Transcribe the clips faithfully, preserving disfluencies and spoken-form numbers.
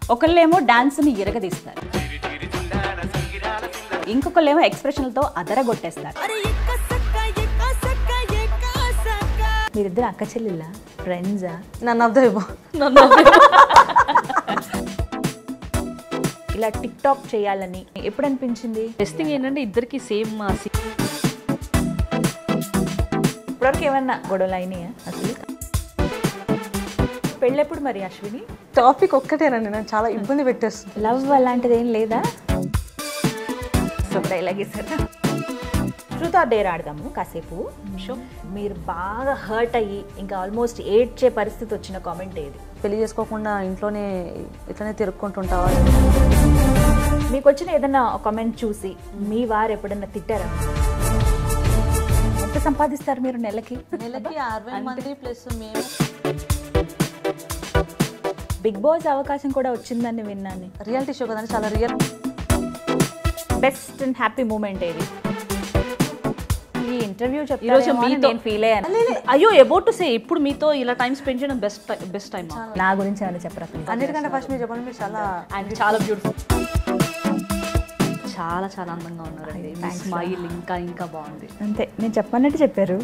ఒకళ్ళేమో డాన్స్ని ఇరగదీస్తారు, ఇంకొకళ్ళేమో ఎక్స్ప్రెషన్లతో అదరగొట్టేస్తారు. మీరిద్దరు అక్క చెల్లెళ్ళా, ఫ్రెండ్సా? నన్ను అబ్దేమో ఇలా టిక్ టాక్ చేయాలని ఎప్పుడు అనిపించింది? బెస్ట్ థింగ్ ఏంటంటే ఇద్దరికి సేమ్. ఇప్పటివరకు ఏమన్నా గొడవలు అయినాయా అసలు? పెళ్ళెప్పుడు మరి అశ్విని? టాపిక్ ఒక్కటేనండి, నేను చాలా ఇబ్బంది పెట్టేస్తుంది. లవ్ అలాంటిది ఏం లేదా? సో డైలాగ్ ఇస్తారా? ట్రూత్ ఆర్ డేర్ ఆడదాము కాసేపు. మీరు బాగా హర్ట్ అయ్యి ఇంకా ఆల్మోస్ట్ ఏడ్చే పరిస్థితి వచ్చిన కామెంట్ ఏది? పెళ్లి చేసుకోకుండా ఇంట్లోనే ఇట్లనే తిరుక్కుంటుంటావా? మీకు వచ్చిన ఏదైనా కామెంట్ చూసి మీ వారు ఎప్పుడన్నా తిట్టారా? ఎంత సంపాదిస్తారు మీరు నెలకి? నెలకి అరవై మంది ప్లస్ మేము. బిగ్ బాస్ అవకాశం కూడా వచ్చిందని విన్నాను. రియాలిటీ షో కదండి, చాలా real. Best and happy moment ఏది? ఈ ఇంటర్వ్యూ ఈరోజు మీతో ఫీల్ అయ్యాను. అయ్యో అబౌట్ టు సే, ఇప్పుడు మీతో ఇలా టైం స్పెండ్ చేయడం బెస్ట్ బెస్ట్ టైం. నా గురించి ఏమైనా చెప్పరా? అన్నిటికంటే ఫస్ట్ మీరు చెప్పండి, మీరు చాలా అండ్ చాలా బ్యూటిఫుల్, చాలా చాలా అందంగా ఉన్నారండి. స్మైల్ ఇంకా ఇంకా బాగుంది. అంతే, నేను చెప్పన్నట్టు చెప్పారు.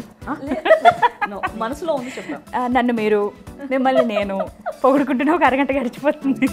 మనసులో ఉంది చెప్పాను. నన్ను మీరు, మిమ్మల్ని నేను పొగుడుకుంటున్నా ఒక అరగంట గడిచిపోతుంది.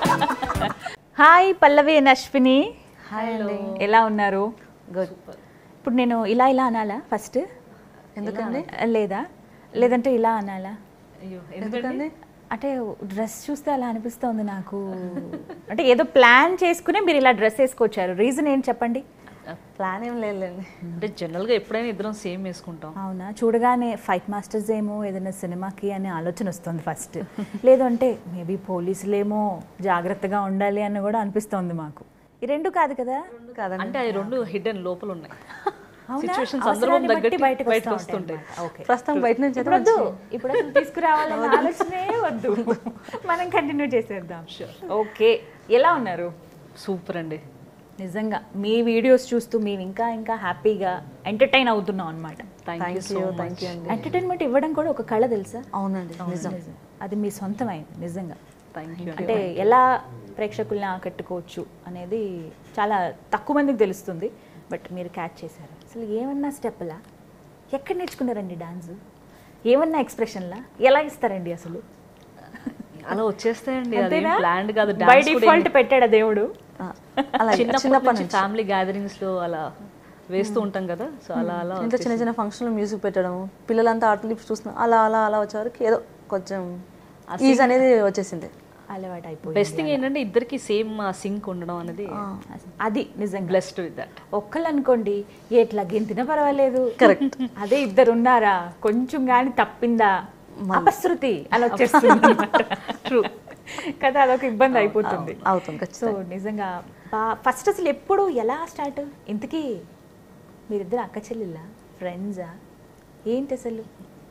Hi Pallavi and Ashwini. Hi అండి, ఎలా ఉన్నారు? గుడ్. ఇప్పుడు నేను ఇలా ఇలా అనాలా ఫస్ట్? ఎందుకండి? లేదా లేదంటే ఇలా అనాలా? అయ్యో ఎందుకండి? అంటే డ్రెస్ చూస్తే అలా అనిపిస్తుంది నాకు. అంటే ఏదో ప్లాన్ చేసుకునే మీరు ఇలా డ్రెస్ వేసుకొచ్చారు, రీజన్ ఏంటి చెప్పండి? ప్లాన్ ఏం లేదులేండి, అంటే జనరల్గా ఎప్పుడైనా ఇద్దరం సేమ్ వేసుకుంటాం. అవునా? చూడగానే ఫైట్ మాస్టర్స్ ఏమో ఏదైనా సినిమాకి అనే ఆలోచన వస్తుంది ఫస్ట్. లేదు అంటే మేబీ పోలీసులేమో జాగ్రత్తగా ఉండాలి అని కూడా అనిపిస్తుంది మాకు. ఈ రెండు కాదు కదా? కాదండి, అంటే అవి రెండు హిడెన్ లోపల ఉన్నాయి. అవునా? సిచ్యువేషన్స్ అవసరాన్ని సందర్భం బట్టి తగ్గట్టు బయటకు బయటకు వస్తూ వస్తుంటాయి. ఉంటాయి. ఓకే. ప్రస్తుతం బయట నుంచి ఇప్పుడు వద్దు, ఇప్పుడు అసలు తీసుకురావాలన్న ఆలోచనే వద్దు, మనం కంటిన్యూ చేసేద్దాం. ఓకే, ఎలా ఉన్నారు? సూపర్ అండి. నిజంగా మీ వీడియోస్ చూస్తూ మేము ఇంకా ఇంకా హ్యాపీగా ఎంటర్టైన్ అవుతున్నాం అనమాట. Thank you so much. Entertainment ఇవ్వడం కూడా ఒక కళ, తెలుసా? అవునండి, నిజం. అది మీ సొంతమైంది నిజంగా. Thank you. అంటే ఎలా ప్రేక్షకుల్ని ఆకట్టుకోవచ్చు అనేది చాలా తక్కువ మందికి తెలుస్తుంది, బట్ మీరు క్యాచ్ చేశారు. అసలు ఏమన్నా స్టెప్లా, ఎక్కడ నేర్చుకున్నారండి డాన్స్? ఏమన్నా ఎక్స్ప్రెషన్లా, ఎలా ఇస్తారండి అసలు? అలా వచ్చేస్తాయండి, ప్లాన్డ్ కాదు. బై డిఫాల్ట్ పెట్టాడా దేవుడు? అలా చిన్నప్పటి నుంచి ఫ్యామిలీ గ్యాదరింగ్స్ లో అలా వేస్తూ ఉంటాం కదా, సో అలా అలా ఇంట్లో చిన్న చిన్న ఫంక్షన్లో మ్యూజిక్ పెట్టడం, పిల్లలంతా ఆర్ట్ లిప్స్ చూస్తున్నాం, అలా అలా అలా వచ్చేవరకు ఏదో కొంచెం ఈజ్ అనేది వచ్చేసింది, అలవాటు అయిపోయింది. బెస్ట్ థింగ్ ఏంటంటే ఇద్దరికి సేమ్ సింక్ ఉండడం అనేది, అది నిజంగా బ్లెస్డ్ విత్ దట్. ఒక్కళ్ళు అనుకోండి ఎట్లా గెంతినా పర్వాలేదు, కరెక్ట్. అదే ఇద్దరు ఉన్నారా, కొంచెం కానీ తప్పిందా అపశృతి అలా వచ్చేస్తుంది. ట్రూ కదా, అదొక ఇబ్బంది అయిపోతుంది. అవుతుంది. సో నిజంగా ఫస్ట్ అసలు ఎప్పుడు ఎలా స్టార్ట్? ఇంతకీ మీరిద్దరు అక్క చెల్లెళ్ళా, ఫ్రెండ్సా, ఏంటి అసలు?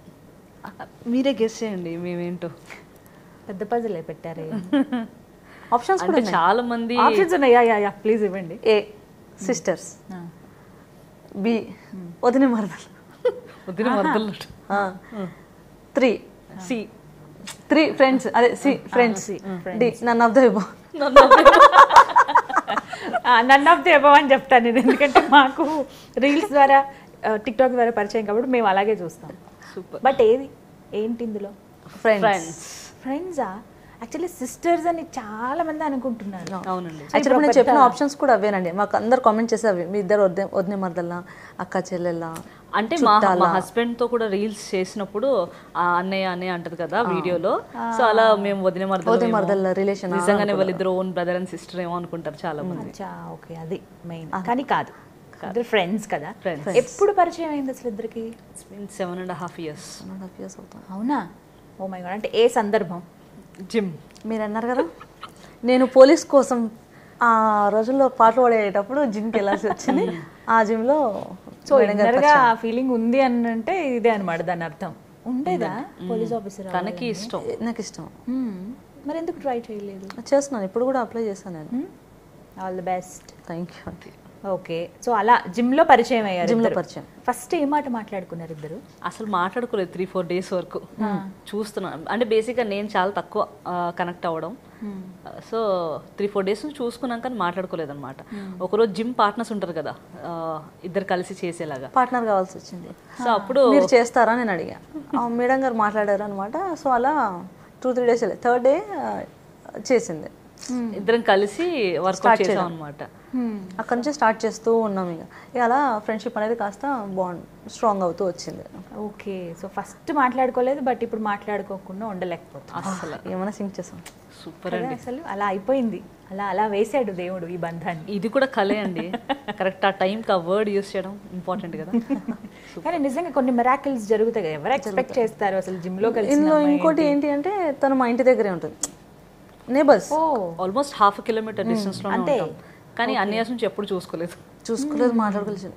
మీరే గెస్ చేయండి మేమేంటో. పెద్ద పజలే పెట్టారే. ఆప్షన్స్ కూడా చాలా మంది ఆప్షన్స్ ఉన్నాయా? యా యా ప్లీజ్ ఇవ్వండి. ఏ సిస్టర్స్, బి వదిన మరదలు, వదిన మరదలు, త్రీ సి త్రీ ఫ్రెండ్స్, అదే C friends, D none of the above. None of the above అని చెప్తాను నేను, ఎందుకంటే మాకు రీల్స్ ద్వారా టిక్ టాక్ ద్వారా పరిచయం కాబట్టి మేము అలాగే చూస్తాం. సూపర్. బట్ ఏది ఏంటి ఇందులో? ఫ్రెండ్స్. ఫ్రెండ్సా? యాక్చువల్లీ సిస్టర్స్ అని చాలా మంది అనుకుంటున్నారు. అవునండి, యాక్చువల్లీ నేను చెప్పిన ఆప్షన్స్ కూడా అవేనండి. మాకు అందరు కామెంట్ చేసే అవి, మీ ఇద్దరు వద్దే వదిన మరదల్లా, అక్క చెల్లెల్లా. అంటే మా మా హస్బెండ్ తో కూడా రీల్స్ చేసినప్పుడు అన్నయ్య అన్నయ్య అంటది కదా వీడియోలో, సో అలా మేము వదిన వదిన మరదల్లా రిలేషన్, నిజంగానే వాళ్ళిద్దరు ఓన్ బ్రదర్ అండ్ సిస్టర్ ఏమో అనుకుంటారు చాలా మంది. ఓకే, అది మెయిన్. కానీ కాదు, ఫ్రెండ్స్ కదా. ఎప్పుడు పరిచయం అయింది అసలు ఇద్దరికి? Seven and half years years అవుతాం. అవునా? Oh my god. అంటే ఏ సందర్భం? జిమ్. మీరు అన్నారు కదా, నేను పోలీస్ కోసం ఆ రోజుల్లో పాటలు పాడేటప్పుడు జిమ్కి వెళ్ళాల్సి వచ్చింది. ఆ జిమ్లో సో ఇన్నర్గా ఫీలింగ్ ఉంది అని అంటే ఇదే అనమాట దాని అర్థం. ఉండేదా పోలీస్ ఆఫీసర్? తనకి ఇష్టం, నాకు ఇష్టం. మరి ఎందుకు ట్రై చేయలేదు? చేస్తున్నాను, ఇప్పుడు కూడా అప్లై చేస్తాను నేను. All the best. Thank you. Okay, so అలా జిమ్ లో పరిచయం అయ్యారు. జిమ్ లో పరిచయం. ఫస్ట్ ఏ మాట మాట్లాడుకున్నారు ఇద్దరు? అసలు మాట్లాడుకోలేదు త్రీ ఫోర్ డేస్ వరకు. చూస్తున్నాను అంటే బేసిక్గా నేను చాలా తక్కువ కనెక్ట్ అవ్వడం, సో త్రీ ఫోర్ డేస్ నుంచి చూసుకున్నాక కానీ మాట్లాడుకోలేదన్నమాట. ఒకరోజు జిమ్ పార్ట్నర్స్ ఉంటారు కదా, ఆ, ఇద్దరు కలిసి చేసేలాగా పార్ట్నర్ కావాల్సి వచ్చింది. సో అప్పుడు మీరు చేస్తారా నేను అడిగా, ఆ, మేడం గారు మాట్లాడారు అనమాట. సో అలా two three days third day చేసింది. ఇద్దరం కలిసి వర్కౌట్ చేసాం అనమాట. అక్కడ నుంచి స్టార్ట్ చేస్తూ ఉన్నాం. ఇక ఇక అలా ఫ్రెండ్షిప్ అనేది కాస్త బాండ్ స్ట్రాంగ్ అవుతూ వచ్చింది. ఓకే, సో ఫస్ట్ మాట్లాడుకోలేదు, బట్ ఇప్పుడు మాట్లాడుకోకుండా ఉండలేకపోతుంది. అసలు ఏమైనా సింక్ చేసాం. సూపర్ కదా, అండి. అసలు అలా అయిపోయింది, అలా అలా వేసాడు దేవుడు ఈ బంధాన్ని. ఇది కూడా కలే అండి. కరెక్ట్ ఆ టైంకి ఆ వర్డ్ యూస్ చేయడం ఇంపార్టెంట్ కదా. కానీ నిజంగా కొన్ని మిరాకిల్స్ జరుగుతాయి కదా, ఎవరు ఎక్స్పెక్ట్ చేస్తారు అసలు జిమ్ లో కలిసి. ఇందులో ఇంకోటి ఏంటి అంటే తను మా ఇంటి దగ్గరే ఉంటుంది, neighbours. Almost half kilometre distance లో అంతే. కానీ అన్ని ఇయర్స్ నుంచి ఎప్పుడు చూసుకోలేదు చూసుకోలేదు, మాట్లాడుకోలేదు.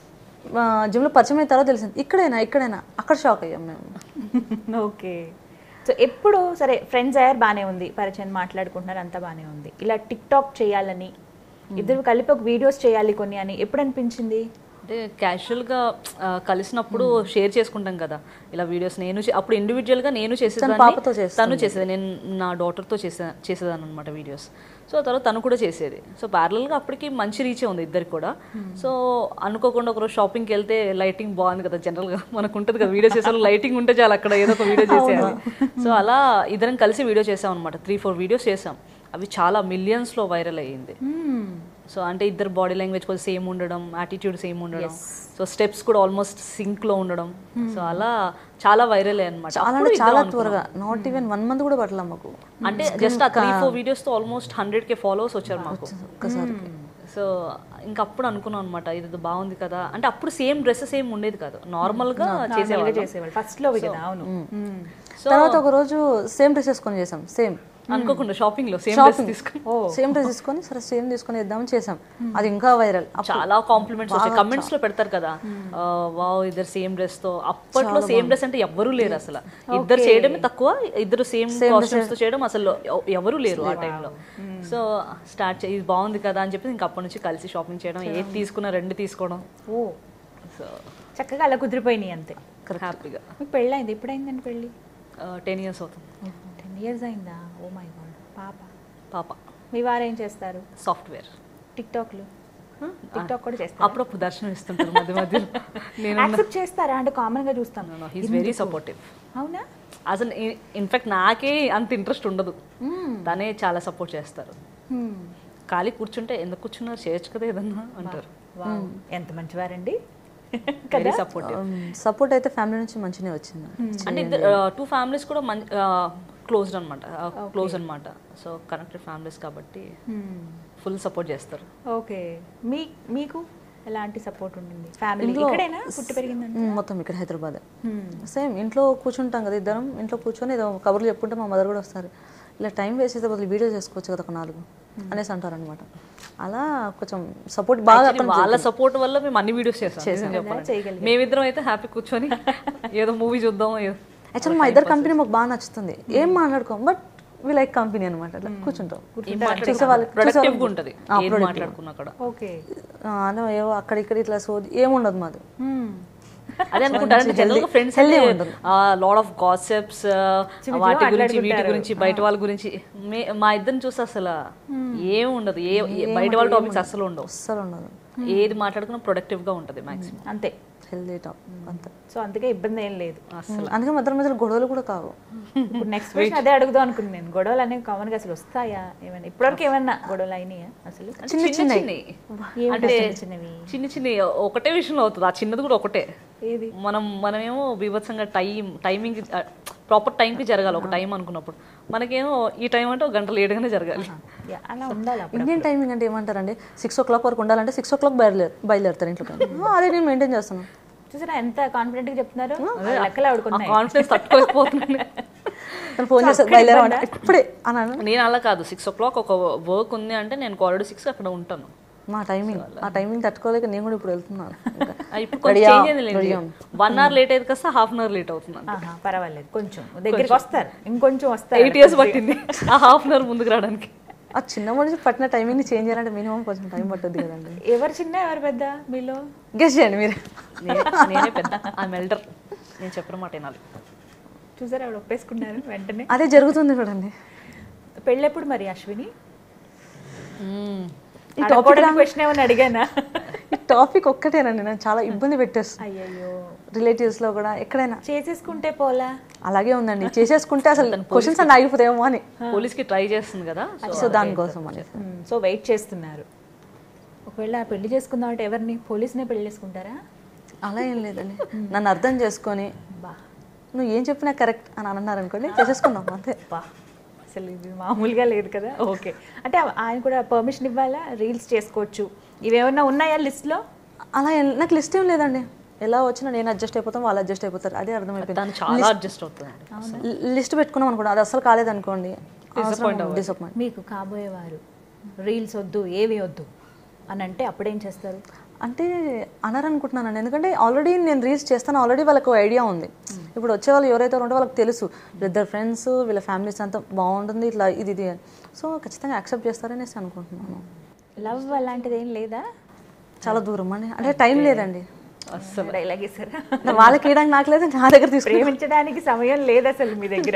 జిమ్లో పరిచయం అయిన తర్వాత తెలిసింది ఇక్కడైనా ఇక్కడైనా అక్కడ షాక్ అయ్యాం మేము. ఓకే, సో ఎప్పుడు సరే ఫ్రెండ్స్ అయ్యారు, బాగానే ఉంది, పరిచయం మాట్లాడుకుంటున్నారు, అంతా బాగానే ఉంది. ఇలా టిక్ టాక్ చేయాలని, ఇద్దరు కలిపి ఒక వీడియోస్ చేయాలి కొన్ని అని ఎప్పుడు అనిపించింది? అంటే క్యాజువల్గా కలిసినప్పుడు షేర్ చేసుకుంటాం కదా ఇలా వీడియోస్. నేను చే- అప్పుడు ఇండివిజువల్గా నేను చేసేదాన్ని, తను చేసేది, నేను నా డాటర్తో చేసే చేసేదాన్ని అనమాట వీడియోస్. సో తర్వాత తను కూడా చేసేది. సో ప్యారలల్గా అప్పటికి మంచి రీచే ఉంది ఇద్దరికి కూడా. సో అనుకోకుండా ఒకరోజు షాపింగ్కి వెళ్తే లైటింగ్ బాగుంది కదా, జనరల్గా మనకు ఉంటుంది కదా వీడియో చేసే లైటింగ్ ఉంటే చాలు అక్కడ ఏదో ఒక వీడియో చేసేయాలి. సో అలా ఇద్దరం కలిసి వీడియో చేసాం అనమాట. త్రీ ఫోర్ వీడియోస్ చేసాం. అవి చాలా మిలియన్స్లో వైరల్ అయ్యింది. సో అంటే ఇద్దరు బాడీ లాంగ్వేజ్ కొంచెం సేమ్ ఉండడం, యాటిట్యూడ్ సేమ్ ఉండడం, సో స్టెప్స్ కూడా ఆల్మోస్ట్ సింక్ లో ఉండడం. సో అలా చాలా వైరల్ అయ్యాయి అనమాట. చాలా చాలా త్వరగా, నాట్ ఈవెన్ వన్ మంత్ కూడా పట్టలే మాకు. అంటే జస్ట్ ఆ త్రీ ఫోర్ వీడియోస్ తో ఆల్మోస్ట్ హండ్రెడ్ కే ఫాలోవర్స్ వచ్చారు మాకు ఒక్కసారి. సో ఇంకా అప్పుడు అనుకున్నాం అనమాట, ఇది బాగుంది కదా. అంటే అప్పుడు సేమ్ డ్రెస్సెస్ ఏం ఉండేది కాదు, నార్మల్ గా చేసేవాళ్ళు చేసేవాళ్ళు ఫస్ట్ లో కదా. అవును. తర్వాత ఒక రోజు సేమ్ డ్రెస్ వేసుకొని చేసాం. సేమ్ అనుకోకుండా షాపింగ్ లో సేమ్ డ్రెస్ తీసుకుని సేమ్ డ్రెస్ తీసుకొని సరే సేమ్ తీసుకొని వేద్దామని చేసాం. అది ఇంకా వైరల్. చాలా కాంప్లిమెంట్స్ వచ్చాయి, కమెంట్స్ లో పెడతారు కదా, వావ్ ఇద్దరు సేమ్ డ్రెస్ తో. అప్పట్లో సేమ్ డ్రెస్ అంటే ఎవ్వరూ లేరు అసలు, ఇద్దరు చేయడమే తక్కువ, ఇద్దరు సేమ్ కాస్ట్యూమ్స్ తో చేయడం అసలు ఎవరు లేరు ఆ టైంలో. సో స్టార్ట్ ఇది బాగుంది కదా అని చెప్పి ఇంకా అప్పటి నుంచి కలిసి షాపింగ్ చేయడం, ఏది తీసుకున్నా రెండు తీసుకోవడం. ఓ, సో చక్కగా అలా కుదిరిపోయినాయి అంతే. హ్యాపీగా. మీకు పెళ్ళి అయింది, ఎప్పుడైందండి పెళ్ళి? టెన్ ఇయర్స్ అవుతుంది. టెన్ ఇయర్స్ అయిందా? Oh my god. పాప పాప. మీ వారు ఏం చేస్తారు? సాఫ్ట్వేర్. టిక్ టాక్లు టిక్ టాక్ కూడా చేస్తారు? అప్పుడప్పుడు దర్శనం ఇస్తుంటారు మధ్య మధ్యలో. నేను యాక్సెప్ట్ చేస్తారా? అంటే కామన్ గా చూస్తాను. He's very supportive. అవునా? అసలు ఇన్ఫాక్ట్ నాకే అంత ఇంట్రెస్ట్ ఉండదు, తనే చాలా సపోర్ట్ చేస్తారు. ఖాళీ కూర్చుంటే ఎందుకు కూర్చున్నారు, చేయొచ్చు కదా ఏదన్నా అంటారు. ఎంత మంచివారండి. Very supportive. సపోర్ట్ అయితే ఫ్యామిలీ నుంచి మంచిగా వచ్చింది. అంటే టూ ఫ్యామిలీస్ కూడా క్లోజ్డ్ అనమాట, క్లోజ్ అనమాట. సో కనెక్టెడ్ ఫ్యామిలీస్ కాబట్టి ఫుల్ సపోర్ట్ చేస్తారు. ఓకే, మీ మీకు ఎలాంటి సపోర్ట్ ఉండింది? ఫ్యామిలీ ఇక్కడేనా పుట్టి పెరిగిందండి? మొత్తం ఇక్కడ హైదరాబాద్. సేమ్ ఇంట్లో కూర్చుంటాం కదా ఇద్దరం, ఇంట్లో కూర్చొని ఏదో కబుర్లు చెప్పుకుంటే మా మదర్ కూడా వస్తారు, ఇలా టైం వేస్ట్ చేసే బదులు వీడియో చేసుకోవచ్చు కదా ఒక నాలుగు అనేసి అంటారు అనమాట. అలా కొంచెం సపోర్ట్ బాగా. వాళ్ళ సపోర్ట్ వల్ల మేము అన్ని వీడియోస్ చేస్తాం. మేమిద్దరం అయితే హ్యాపీ కూర్చొని ఏదో మూవీ చూద్దాం. యాక్చువల్ మా ఇద్దరు కంపెనీ మాకు బాగా నచ్చుతుంది, ఏం మాట్లాడుకోం, బట్ వి లైక్ కంపెనీ అనమాట. అట్లా కూర్చుంటాం, చూసే వాళ్ళకి ఉంటుంది మాట్లాడుకున్నా కూడా. ఓకే, ఏవో అక్కడ ఇక్కడ ఇట్లా సోది ఏముండదు మాది. అదే అనుకుంటారు జనరల్గా ఫ్రెండ్స్ లాట్ ఆఫ్ గాసిప్స్, వాటి గురించి వీటి గురించి బయట వాళ్ళ గురించి. మా ఇద్దరిని చూస్తే అసలు ఏం ఉండదు, ఏ బయట వాళ్ళ టాపిక్స్ అసలు ఉండవు, అస్సలు ఉండదు. ఏది మాట్లాడుకున్నా ప్రొడక్టివ్ గా ఉంటుంది మాక్సిమం. అంతే, హెల్దీ టాప్ అంతే. సో అందుకే ఇబ్బంది ఏం లేదు అసలు. అందుకే మధ్య మధ్యలో గొడవలు కూడా కావు. ఇప్పుడు నెక్స్ట్ క్వశ్చన్ అదే అడుగుదాం అనుకున్నాను నేను. గొడవలు అనేవి కామన్ గా అసలు వస్తాయా? ఏమైనా ఇప్పటివరకు ఏమన్నా గొడవలు అయినాయా అసలు? చిన్న చిన్నవి అంటే చిన్నవి చిన్న చిన్న ఒకటే విషయంలో అవుతుంది, ఆ చిన్నది కూడా ఒకటే. ఏది? మనం మనమేమో బీభత్సంగా టైం టైమింగ్ ప్రాపర్ టైంకి జరగాలి ఒక టైం అనుకున్నప్పుడు, మనకేమో ఈ టైం అంటే ఒక గంట లేట్గానే జరగాలి. అలా ఉండాలి. ఇండియన్ టైమింగ్ అంటే ఏమంటారండి, సిక్స్ ఓ క్లాక్ వరకు ఉండాలంటే సిక్స్ ఓ క్లాక్ బయలుదేరు బయలుదేరుతారు ఇంట్లో. అదే నేను మెయింటైన్ చేస్తాను. చూసారా ఎంత కాన్ఫిడెంట్ గా చెప్తున్నారు? లెక్కలు ఆడుకున్నాయి. కాన్ఫిడెన్స్ తట్టుకోకపోతున్నాను. ఫోన్ చేస్తారు బయలుదేరమంటే ఇప్పుడే అన్నాను. నేను అలా కాదు, సిక్స్ ఓ క్లాక్ ఒక వర్క్ ఉంది అంటే నేను ఆల్రెడీ సిక్స్ అక్కడ ఉంటాను. మా టైమింగ్ ఆ టైమింగ్ తట్టుకోలేక నేను కూడా ఇప్పుడు వెళ్తున్నాను. ఇప్పుడు కొంచెం చేంజ్ అయింది, వన్ అవర్ లేట్ అయితే కాస్త హాఫ్ అన్ అవర్ లేట్ అవుతుంది. పర్వాలేదు, కొంచెం దగ్గరికి వస్తారు, ఇంకొంచెం వస్తారు. ఎయిట్ ఇయర్స్ పట్టింది ఆ హాఫ్ అన్ అవర్ ముందుకు రావడానికి. ఆ చిన్న మనిషి పట్టిన టైమింగ్ చేంజ్ చేయాలంటే మినిమం కొంచెం టైం పట్టుద్ది కదండి. ఎవరు చిన్న ఎవరు పెద్ద మీలో? గెస్ చేయండి మీరు. నేనే పెద్ద, ఆ మెల్టర్. నేను చెప్పిన మాట వినాలి. చూసారా ఆవిడ ఒప్పేసుకున్నారు వెంటనే. అదే జరుగుతుంది చూడండి. పెళ్ళెప్పుడు మరి అశ్విని? ఈ టాపిక్ క్వశ్చన్ ఏమైనా అడిగానా? ఈ టాపిక్ ఒక్కటేనండి నేను చాలా ఇబ్బంది పెట్టేస్తాను. అయ్యో, రిలేటివ్స్ లో కూడా ఎక్కడైనా చేసేసుకుంటే పోలా అలాగే ఉందండి. చేసేసుకుంటే అసలు క్వశ్చన్స్ అన్ని ఆగిపోతాయేమో అని పోలీస్కి ట్రై చేస్తుంది కదా, సో దానికోసం అని. సో వెయిట్ చేస్తున్నారు. ఒకవేళ పెళ్లి చేసుకుందాం అంటే ఎవరిని, పోలీస్నే పెళ్లి చేసుకుంటారా? అలా ఏం లేదండి, నన్ను అర్థం చేసుకొని బా నువ్వు ఏం చెప్పినా కరెక్ట్ అని అన్నారు అనుకోండి, చేసేసుకుందాం అంతే. బా అసలు ఇది మామూలుగా లేదు కదా. ఓకే, అంటే ఆయన కూడా పర్మిషన్ ఇవ్వాలా? రీల్స్ చేసుకోవచ్చు, ఇవేమన్నా ఉన్నాయా లిస్ట్లో? అలా ఏం- నాకు లిస్ట్ ఏం లేదండి. ఎలా వచ్చినా నేను అడ్జస్ట్ అయిపోతాం, వాళ్ళు అడ్జస్ట్ అయిపోతారు, అదే అర్థమైపోయింది. చాలా అడ్జస్ట్ అవుతుంది. లిస్ట్ పెట్టుకున్నాం అనుకోండి, అది అసలు కాలేదనుకోండి డిసప్పాయింట్. మీకు కాబోయేవారు రీల్స్ వద్దు, ఏవి వద్దు అని అంటే అప్పుడేం చేస్తారు? అంటే అనరనుకుంటున్నానండి, ఎందుకంటే ఆల్రెడీ నేను రీల్స్ చేస్తాను, ఆల్రెడీ వాళ్ళకు ఐడియా ఉంది. ఇప్పుడు వచ్చే వాళ్ళు ఎవరైతే ఉంటే వాళ్ళకి తెలుసు ఇద్దరు ఫ్రెండ్స్, వీళ్ళ ఫ్యామిలీస్ అంతా బాగుంటుంది, ఇట్లా ఇది ఇది అని. సో ఖచ్చితంగా యాక్సెప్ట్ చేస్తారనేసి అనుకుంటున్నాను. లవ్ అలాంటిది ఏం లేదా? చాలా దూరం అండి, అంటే టైం లేదండి. అసలు డైలాగ్ ఇస్తారా? వాళ్ళకి వేయడానికి నాకు లేదు, నా దగ్గర తీసుకు ప్రేమించడానికి సమయం లేదు అసలు మీ దగ్గర.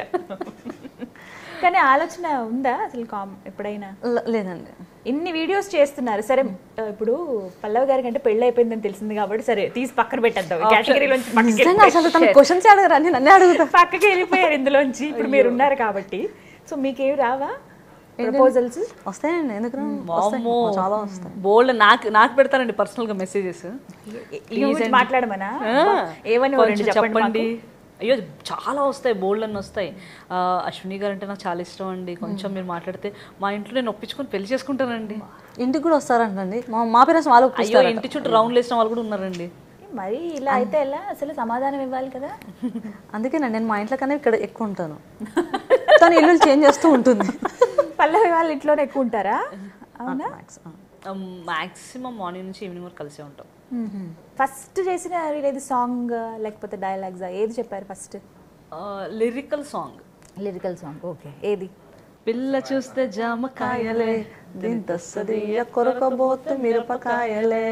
కానీ ఆలోచన ఉందా అసలు కామ్ ఎప్పుడైనా? లేదండి. ఇన్ని వీడియోస్ చేస్తున్నారు, సరే ఇప్పుడు పల్లవి గారికి అంటే పెళ్లి అయిపోయిందని తెలిసింది కాబట్టి సరే తీసి పక్కన పెట్టేద్దాం, కేటగిరీలోంచి క్వశ్చన్స్ అడగరా, నన్నే అడుగుతా. పక్కకి వెళ్ళిపోయారు ఇందులోంచి. ఇప్పుడు మీరు ఉన్నారు కాబట్టి. సో మీకేమి రావా ప్రపోజల్స్? వస్తాయండి, ఎందుకు చాలా వస్తాయి. బోల్డ్ నాకు నాకు పెడతారండి పర్సనల్ గా మెసేజెస్, మాట్లాడమనా ఏమని చెప్పండి. అయ్యో చాలా వస్తాయి, బోల్డ్ అన్నీ వస్తాయి. అశ్విని గారు అంటే నాకు చాలా ఇష్టం అండి, కొంచెం మీరు మాట్లాడితే మా ఇంట్లో నేను ఒప్పించుకొని పెళ్లి చేసుకుంటానండి. ఇంటికి కూడా వస్తారంటండి, మా పేరెంట్స్ వాళ్ళు. అయ్యో ఇంటి చుట్టూ రౌండ్లు వేసిన వాళ్ళు కూడా ఉన్నారండి. మరి ఇలా అయితే ఎలా? అసలు సమాధానం ఇవ్వాలి కదా. అందుకేనండి నేను మా ఇంట్లో కన్నా ఇక్కడ ఎక్కువ ఉంటాను, తను ఇల్లు చేంజ్ చేస్తూ ఉంటుంది. పల్లవి వాళ్ళ ఇంట్లోనే ఎక్కువ ఉంటారా? అవునా? మాక్సిమం మార్నింగ్ నుంచి ఈవినింగ్ వరకు కలిసే ఉంటాం. ఫస్ట్ చేసిన ఏది సాంగ్ లేకపోతే డైలాగ్స్ ఏది చెప్పారు first? Lyrical song. Lyrical song, okay. ఏది? పిల్ల చూస్తే జామకాయలే, దింతొస్తది కొరకబోతే మిరపకాయలే,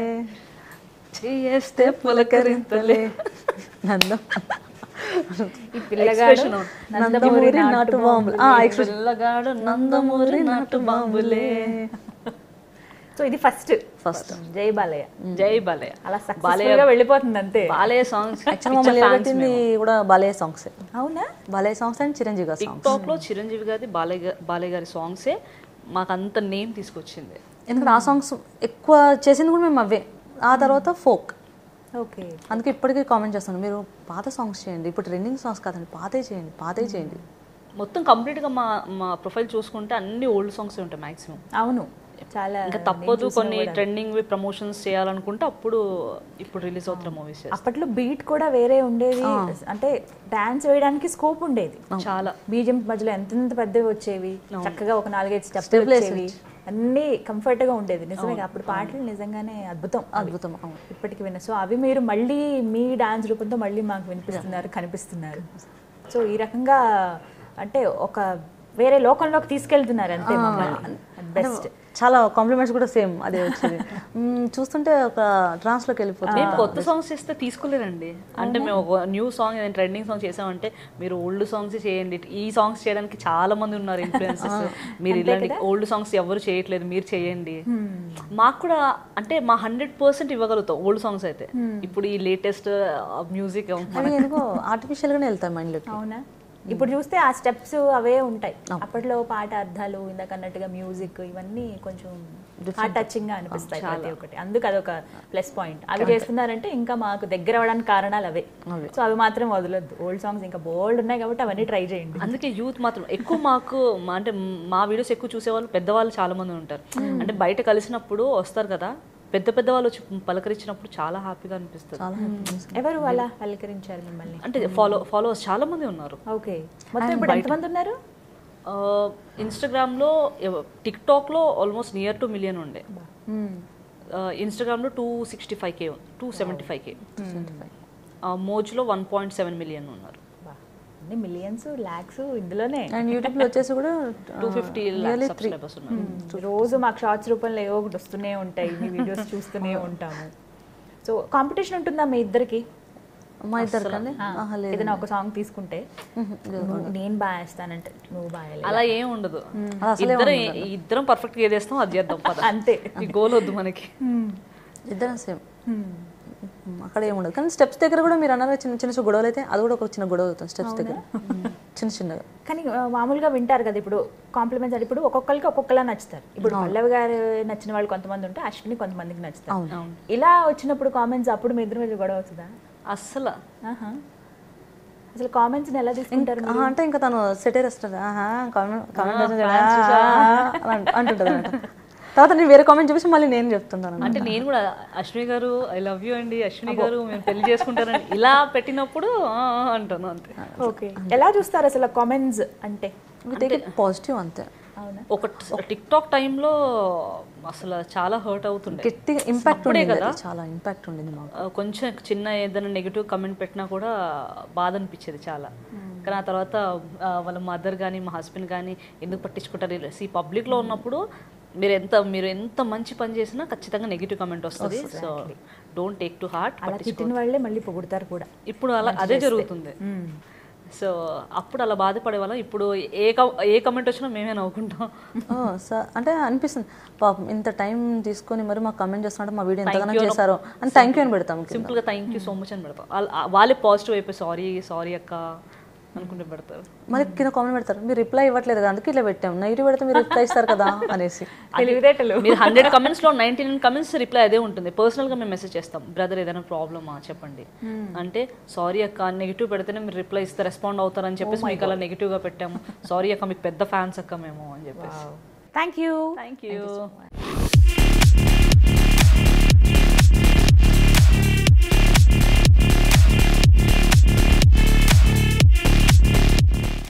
చేస్తే పులకరింతలే. నందం ఈ పిల్లగాడు నందమూరి నాటు బాంబులు, పిల్లగాడు నందమూరి నాటు బాంబులే. సో ఇది ఫస్ట్ ఫస్ట్ జై బాలయ్య. జై బాలయ్య అలా సక్సెస్ఫుల్ గా వెళ్ళిపోతుంది అంతే. బాలయ్య సాంగ్స్ యాక్చువల్లీ కూడా బాలయ్య సాంగ్స్. అవునా? బాలయ్య సాంగ్స్ అండ్ చిరంజీవి గారి టిక్ టాక్ లో చిరంజీవి గారి బాలయ్య బాలయ్య గారి సాంగ్సే మాకు అంత నేమ్ తీసుకొచ్చింది. ఎందుకంటే ఆ సాంగ్స్ ఎక్కువ చేసింది కూడా మేము అవే. ఆ తర్వాత ఫోక్. ఓకే, అందుకే ఇప్పటికీ కామెంట్ చేస్తాను, మీరు పాత సాంగ్స్ చేయండి, ఇప్పుడు ట్రెండింగ్ సాంగ్స్ కాదండి, పాతే చేయండి పాతే చేయండి. మొత్తం కంప్లీట్గా మా మా ప్రొఫైల్ చూసుకుంటే అన్ని ఓల్డ్ సాంగ్స్ ఉంటాయి మ్యాక్సిమం. అవును, చాలా. ఇంకా తప్పదు కొన్ని ట్రెండింగ్ ప్రమోషన్స్ చేయాలనుకుంటే అప్పుడు ఇప్పుడు రిలీజ్ అవుతున్న మూవీస్. అప్పట్లో బీట్ కూడా వేరే ఉండేది, అంటే డాన్స్ వేయడానికి స్కోప్ ఉండేది చాలా. బీజిఎం మధ్యలో ఎంత ఎంత పెద్దవి వచ్చేవి, చక్కగా ఒక నాలుగైదు స్టెప్స్ వచ్చేవి, అన్నీ కంఫర్ట్ గా ఉండేది. నిజమే, అప్పుడు పాటలు నిజంగానే అద్భుతం అద్భుతం ఇప్పటికి విన్న. సో అవి మీరు మళ్ళీ మీ డాన్స్ రూపంతో మళ్ళీ మాకు వినిపిస్తున్నారు, కనిపిస్తున్నారు. సో ఈ రకంగా అంటే ఒక వేరే లోకంలోకి తీసుకెళ్తున్నారు అంతే మమ్మల్ని. బెస్ట్. చాలా కాంప్లిమెంట్స్ కూడా సేమ్ అదే వచ్చేది. చూస్తుంటే ఒక ట్రాన్స్ లోకి వెళ్ళిపోతుంది. మేము కొత్త సాంగ్స్ చేస్తే తీసుకోలేదండి, అంటే మేము ఒక న్యూ సాంగ్ ట్రెండింగ్ సాంగ్ చేసామంటే మీరు ఓల్డ్ సాంగ్స్ చేయండి, ఈ సాంగ్స్ చేయడానికి చాలా మంది ఉన్నారు ఇన్ఫ్లుయెన్సర్స్, మీరు ఇలాంటి ఓల్డ్ సాంగ్స్ ఎవరు చేయట్లేదు మీరు చేయండి. మాకు కూడా అంటే మా హండ్రెడ్ పర్సెంట్ ఇవ్వగలుగుతాం ఓల్డ్ సాంగ్స్ అయితే. ఇప్పుడు ఈ లేటెస్ట్ మ్యూజిక్ ఎందుకో ఆర్టిఫిషియల్ గానే వెళ్తాం మైండ్ లోకి. అవునా? ఇప్పుడు చూస్తే ఆ స్టెప్స్ అవే ఉంటాయి. అప్పట్లో పాట అర్థాలు, ఇందాక అన్నట్టుగా మ్యూజిక్, ఇవన్నీ కొంచెం హార్ట్ టచింగ్ గా అనిపిస్తాయి ప్రతి ఒక్కటి. అందుకు అదొక ప్లస్ పాయింట్. అవి చేస్తున్నారంటే ఇంకా మాకు దగ్గర అవ్వడానికి కారణాలు అవే. సో అవి మాత్రం వదలొద్దు. ఓల్డ్ సాంగ్స్ ఇంకా బోల్డ్ ఉన్నాయి కాబట్టి అవన్నీ ట్రై చేయండి. అందుకే యూత్ మాత్రం ఎక్కువ మాకు అంటే మా వీడియోస్ ఎక్కువ చూసేవాళ్ళు పెద్దవాళ్ళు చాలా మంది ఉంటారు. అంటే బయట కలిసినప్పుడు వస్తారు కదా, పెద్ద పెద్ద వాళ్ళు వచ్చి పలకరించినప్పుడు చాలా హ్యాపీగా అనిపిస్తుంది. ఎవరు అలా పలకరించారు మిమ్మల్ని? అంటే ఫాలో ఫాలోవర్స్ చాలా మంది ఉన్నారు. ఓకే, మొత్తం ఇప్పుడు ఎంతమంది ఉన్నారు? ఇన్స్టాగ్రామ్లో, టిక్ టాక్లో ఆల్మోస్ట్ నియర్ టు మిలియన్ ఉండే. ఇన్స్టాగ్రామ్లో two sixty five K two seventy five K మోజ్లో వన్ పాయింట్ సెవెన్ మిలియన్ ఉన్నారు. మిలియన్స్ లాక్స్ ఇందులోనే. అండ్ యూట్యూబ్లో వచ్చేసి కూడా టూ ఫిఫ్టీ సబ్స్క్రైబర్స్ ఉన్నారు. రోజు మాకు షార్ట్స్ రూపంలో ఏవో ఒకటి వస్తూనే ఉంటాయి, మీ వీడియోస్ చూస్తూనే ఉంటాము. సో కాంపిటీషన్ ఉంటుందా మీ ఇద్దరికి? మా ఇద్దరు కానీ ఏదైనా ఒక సాంగ్ తీసుకుంటే నువ్వు- నేను బాగా వేస్తానంటే నువ్వు బాగా వేయలేవు. అలా ఏం ఉండదు. ఇద్దరం ఇద్దరం పర్ఫెక్ట్గా ఏది వేస్తాం అది చేద్దాం పద. అంతే. ఈ గోల్ వద్దు మనకి. ఇద్దరం సేమ్. అక్కడ ఏముండదు. కానీ స్టెప్స్ దగ్గర కూడా మీరు అన్నారు చిన్న చిన్న గొడవలు అయితే అది కూడా ఒక చిన్న గొడవ అవుతుంది స్టెప్స్ దగ్గర చిన్న చిన్నగా. కానీ ఆ, మామూలుగా వింటారు కదా ఇప్పుడు కాంప్లిమెంట్స్ అంటే ఇప్పుడు ఒక్కొక్కరికి ఒక్కొక్కలా నచ్చుతారు. ఇప్పుడు పల్లవి గారు నచ్చిన వాళ్ళు కొంతమంది ఉంటే అశ్విని కొంతమందికి నచ్చుతారు. ఇలా వచ్చినప్పుడు కామెంట్స్ అప్పుడు మీ ఇద్దరు మీద గొడవ అవుతుందా? అస్సలు ఆహా. అసలు కామెంట్స్ ఎలా తీసుకుంటారు? ఆహా, అంటే ఇంకా తను సెటైర్ వస్తుంది కామెంట్ అంటుంటుంది అనమాట. తర్వాత నేను వేరే కామెంట్ చూసి మళ్ళీ నేను చెప్తుంటాను. అంటే నేను కూడా అశ్విని గారు ఐ లవ్ యూ అండి, అశ్విని గారు మేము పెళ్లి చేసుకుంటారని ఇలా పెట్టినప్పుడు ఆ, ఆ అంటాను అంతే. ఓకే. ఎలా చూస్తారు అసలు కామెంట్స్ అంటే? పాజిటివ్ అంతే. అవునా? ఒక టిక్ టాక్ టైంలో అసలు చాలా హర్ట్ అవుతుండే. గట్టిగా ఇంపాక్ట్ ఉండేది కదా, చాలా ఇంపాక్ట్ ఉండింది మాకు. ఆ, కొంచెం చిన్న ఏదైనా నెగిటివ్ కమెంట్ పెట్టినా కూడా బాధ అనిపించేది చాలా. కానీ ఆ తర్వాత ఆ, వాళ్ళ మదర్ కానీ మా హస్బెండ్ కానీ ఎందుకు పట్టించుకుంటారు? ఈ పబ్లిక్లో ఉన్నప్పుడు మీరు ఎంత మీరు ఎంత మంచి పని చేసినా ఖచ్చితంగా నెగిటివ్ కమెంట్ వస్తుంది. So don't take to heart. అలా తిట్టిన వాళ్ళే మళ్ళీ పొగుడతారు కూడా. ఇప్పుడు అలా అదే జరుగుతుంది. సో అప్పుడు అలా బాధపడే వాళ్ళం. ఇప్పుడు ఏ ఏ కమెంట్ వచ్చినా మేమే నవ్వుకుంటాం. అంటే అనిపిస్తుంది పాపం ఇంత టైం తీసుకొని మరి మాకు కమెంట్ చేస్తున్నట్టు మా వీడియో ఎంతగానో చేశారో అని థ్యాంక్ యూ అని పెడతాం. సింపుల్గా థ్యాంక్ యూ సో మచ్ అని పెడతాం. వాళ్ళే పాజిటివ్ అయిపోయి సారీ సారీ అక్క అనుకుంటే పెడతారు. మరి కింద కామెంట్ పెడతారు మీరు రిప్లై ఇవ్వట్లేదు కదా అందుకే ఇట్లా పెట్టాం, నెగిటివ్ పెడితే మీరు రిప్లై ఇస్తారు కదా అనేసి. మీరు హండ్రెడ్ కమెంట్స్ లో నైన్టీ నైన్ కమెంట్స్ రిప్లై అదే ఉంటుంది. పర్సనల్ గా మేము మెసేజ్ చేస్తాం, బ్రదర్ ఏదైనా ప్రాబ్లమా చెప్పండి అంటే సారీ అక్క నెగిటివ్ పెడితేనే మీరు రిప్లై ఇస్తే రెస్పాండ్ అవుతారని చెప్పేసి మీకు అలా నెగిటివ్ గా పెట్టాము. సారీ అక్క మీకు పెద్ద ఫ్యాన్స్ అక్క మేము అని చెప్పేసి. Thank you. Thank you.